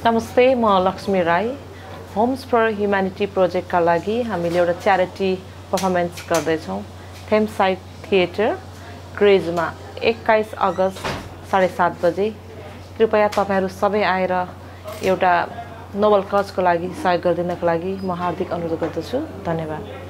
नमस्ते, म Lakshmi Rai. Homes for Humanity प्रोजेक्टका लागि हामीले एउटा च्यारिटी पर्फर्मेन्स गर्दैछौँ थेम्साइड थिएटर क्रेजमा 21 अगस्त 7:30 बजे। कृपया तपाईहरू सबै आएर एउटा नोबल कजको लागि सहयोग गरिदिनको लागि म हार्दिक अनुरोध गर्दछु। धन्यवाद।